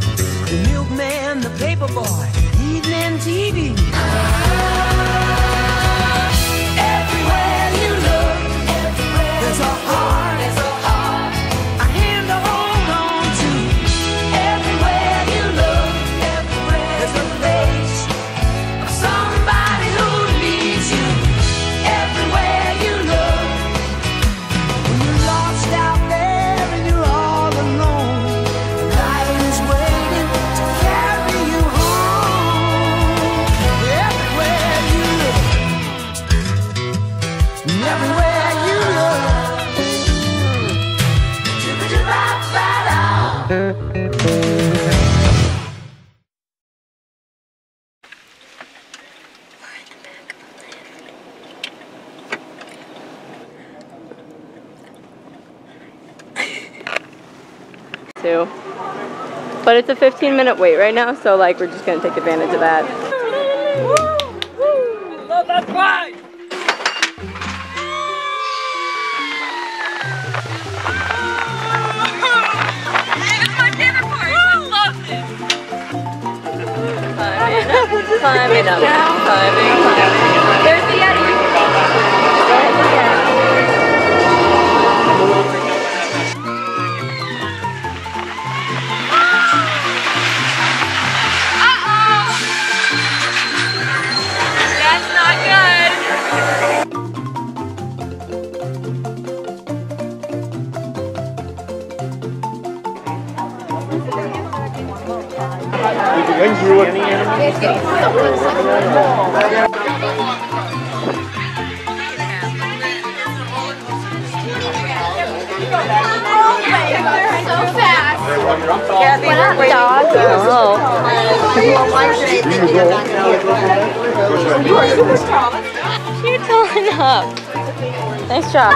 The milkman, the paper boy, evening TV. Everywhere you look, there's a heart, a hand to hold on to. Everywhere you look, there's a face of somebody who needs you. Everywhere you look, when you're lost out there and you're all alone, life is waiting to carry you home. Everywhere you look, everywhere you look. Too. But it's a 15-minute wait right now, so like we're just gonna take advantage of that. I love that ride! This is my favorite part! I love this! Climbing up. There's the Yeti. There's the Yeti. You're tall enough. Nice job.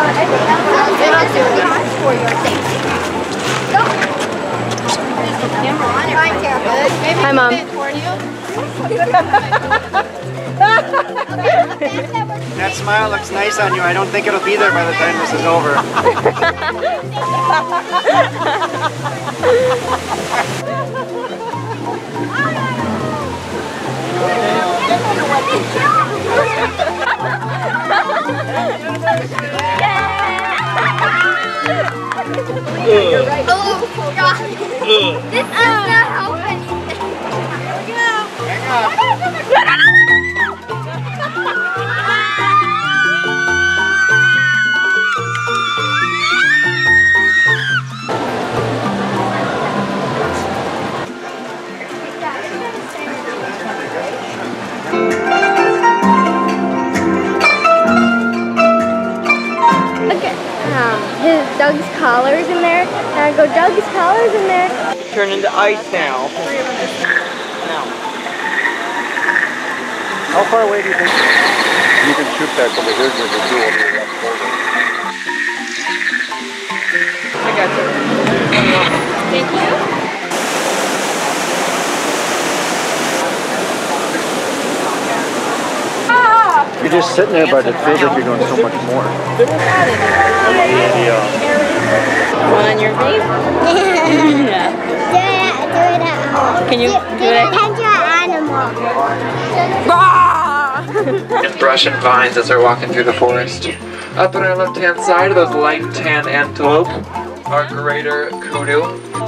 Hi, Mom. That smile looks nice on you. I don't think it'll be there by the time this is over. Oh, God. This does not help anything. Hang on. Doug's collar's in there, and I go, Doug's collar's in there. Turn into ice now. How far away do you think? You can shoot that from the here with the dual over that corner. I got you. Thank you. You're just sitting there, but it feels like you're doing so much more. On your face? Yeah. Do it at home. Can you do it? Catch your animal. And brush and vines as they're walking through the forest. Up on our left-hand side, those light tan antelope, our greater kudu.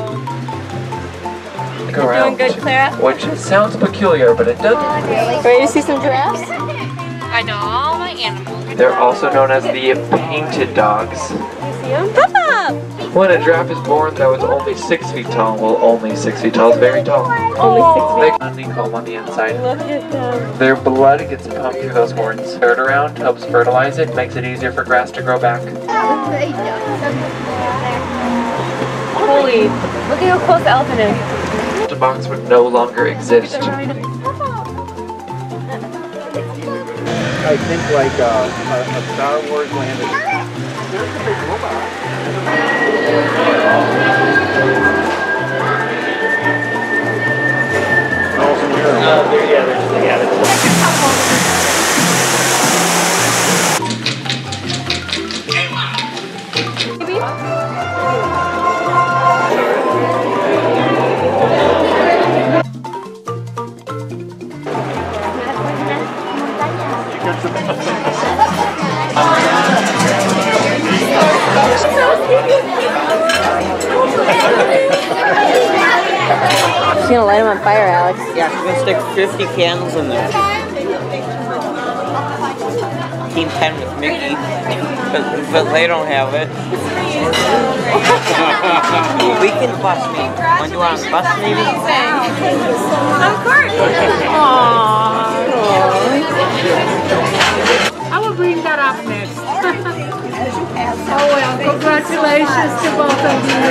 Go around. Doing good, Clara? Which sounds peculiar, but it doesn't. Ready to see some giraffes? I know all my animals. They're also known as the painted dogs. See them? Papa! When a giraffe is born that was only 6 feet tall, well, only 6 feet tall is very tall. Only 6 feet. They have a honeycomb on the inside. Look at them. Their blood gets pumped through those horns. Dirt around helps fertilize it, makes it easier for grass to grow back. Holy, look at how close the elephant is. The box would no longer exist. I think like a Star Wars landed. There's a big robot. She's gonna light them on fire, Alex. Yeah, she's gonna stick 50 candles in there. Team 10 with Mickey, but they don't have it. We can bus me. Want to do it on a bus maybe? Of course. I will bring that up next. Oh well, congratulations to both of you.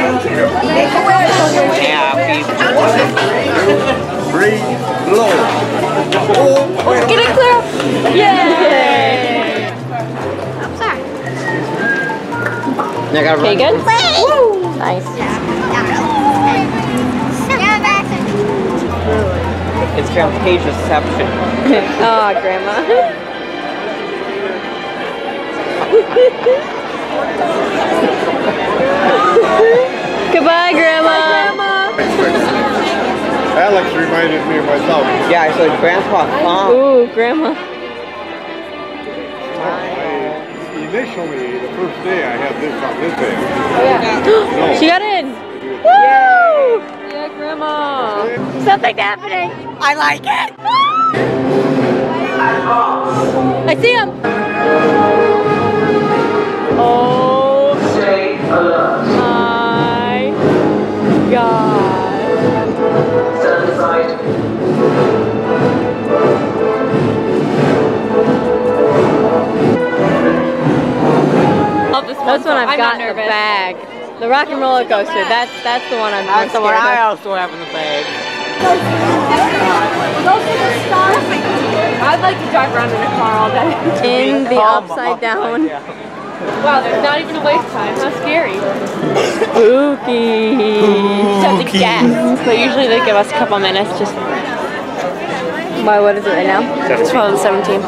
Happy Breathe, blow. Get it clear! Yay! Okay, good? Woo! Nice. It's Fantasia-ception. Oh, Grandma. Goodbye, Grandma. Alex reminded me of myself. Yeah, I said Grandpa, Mom. Ooh, Grandma. Initially, the first day I had this on this day. Oh, she got in. Woo! Yeah, Grandma. Something's happening. I like it. I see him. Oh my God. Stand aside. That's one I've got in the bag. The rock and roller coaster. That's the one I'm That's the one scared I of. also have in the bag. I'd like to drive around in a car all day. In the upside down. Wow, there's not even a wait time. How scary. Spooky. Just have to guess. But usually they give us a couple minutes. Just Why, what is it right now? 12:17.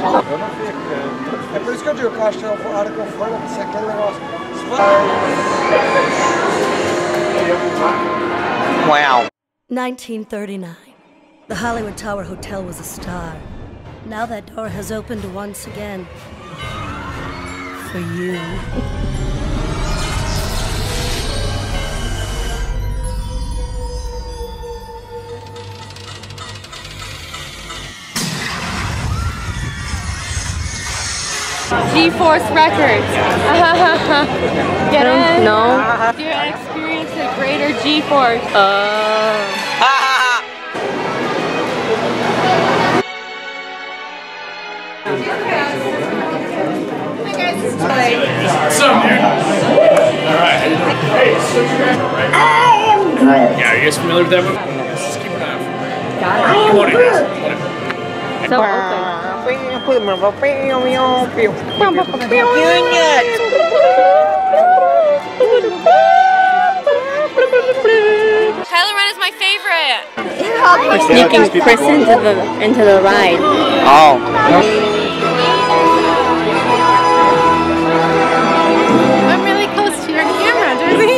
Wow. 1939. The Hollywood Tower Hotel was a star. Now that door has opened once again. For you. G-Force Records. Get it? No. Do an experience a greater G-Force. Yeah, are you guys familiar with that movie? Let's just keep an eye out for it. Got it. Come on in, guys. So open. Kylo Ren is my favorite. We're sneaking Chris into the ride. Oh. I'm really close to your camera, Jersey.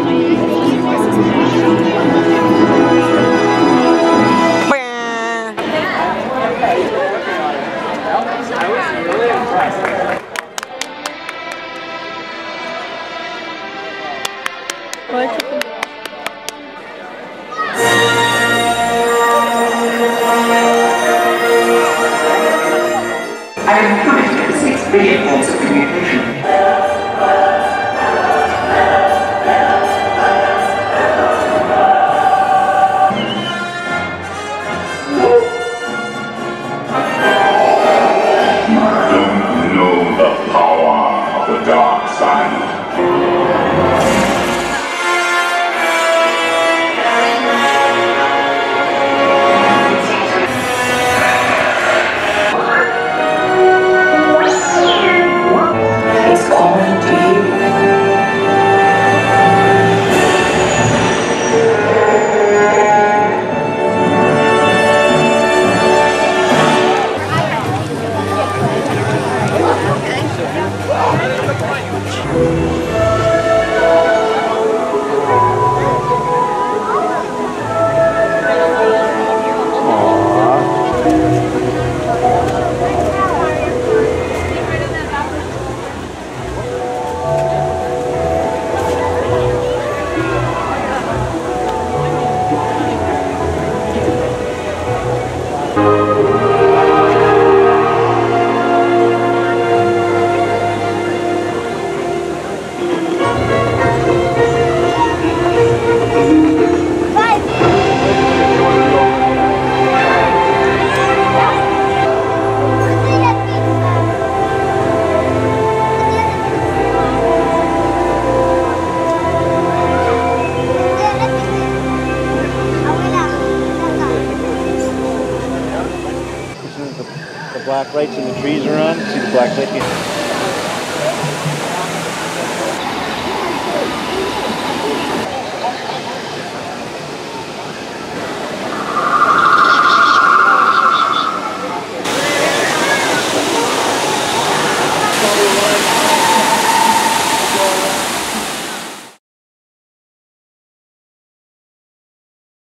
I am connected to 6 billion forms of communication. Don't know the power of the dark side. black lights in the trees around. See the black light?